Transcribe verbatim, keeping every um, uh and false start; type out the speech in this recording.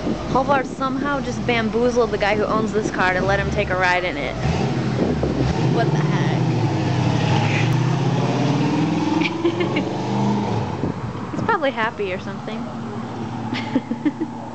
Halvard somehow just bamboozled the guy who owns this car to let him take a ride in it. What the heck? He's probably happy or something.